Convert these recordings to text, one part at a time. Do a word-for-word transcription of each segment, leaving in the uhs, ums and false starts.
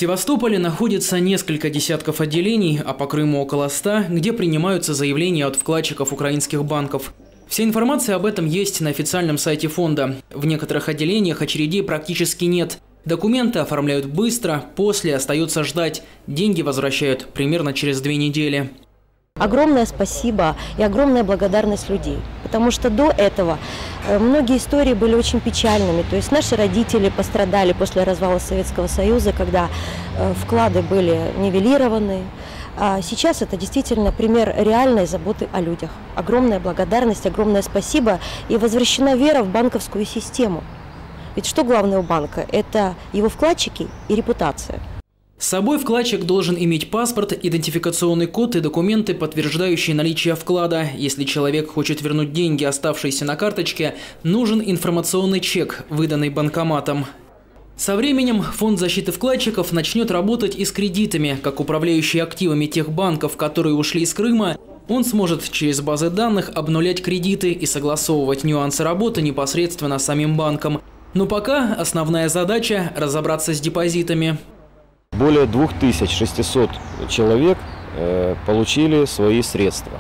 В Севастополе находится несколько десятков отделений, а по Крыму около ста, где принимаются заявления от вкладчиков украинских банков. Вся информация об этом есть на официальном сайте фонда. В некоторых отделениях очередей практически нет. Документы оформляют быстро, после остается ждать. Деньги возвращают примерно через две недели. Огромное спасибо и огромная благодарность людей, потому что до этого многие истории были очень печальными. То есть наши родители пострадали после развала Советского Союза, когда вклады были нивелированы. А сейчас это действительно пример реальной заботы о людях. Огромная благодарность, огромное спасибо и возвращена вера в банковскую систему. Ведь что главное у банка? Это его вкладчики и репутация. С собой вкладчик должен иметь паспорт, идентификационный код и документы, подтверждающие наличие вклада. Если человек хочет вернуть деньги, оставшиеся на карточке, нужен информационный чек, выданный банкоматом. Со временем Фонд защиты вкладчиков начнет работать и с кредитами. Как управляющий активами тех банков, которые ушли из Крыма, он сможет через базы данных обнулять кредиты и согласовывать нюансы работы непосредственно с самим банком. Но пока основная задача – разобраться с депозитами. Более двух тысяч шестисот человек э, получили свои средства.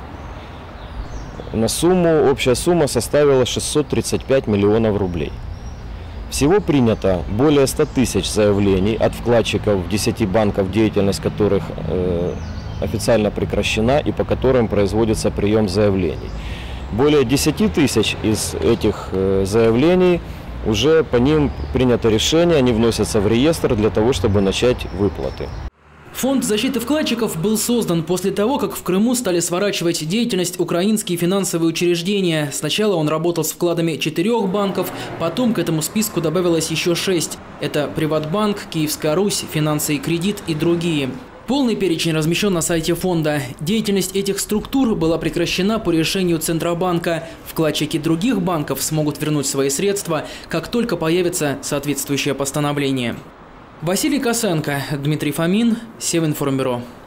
На сумму, общая сумма составила шестьсот тридцать пять миллионов рублей. Всего принято более ста тысяч заявлений от вкладчиков десяти банков, деятельность которых э, официально прекращена и по которым производится прием заявлений. Более десяти тысяч из этих э, заявлений уже по ним принято решение, они вносятся в реестр для того, чтобы начать выплаты. Фонд защиты вкладчиков был создан после того, как в Крыму стали сворачивать деятельность украинские финансовые учреждения. Сначала он работал с вкладами четырех банков, потом к этому списку добавилось еще шесть. Это Приватбанк, Киевская Русь, Финансы и Кредит и другие. Полный перечень размещен на сайте фонда. Деятельность этих структур была прекращена по решению Центробанка. Вкладчики других банков смогут вернуть свои средства, как только появится соответствующее постановление. Василий Косенко, Дмитрий Фомин, Севинформбюро.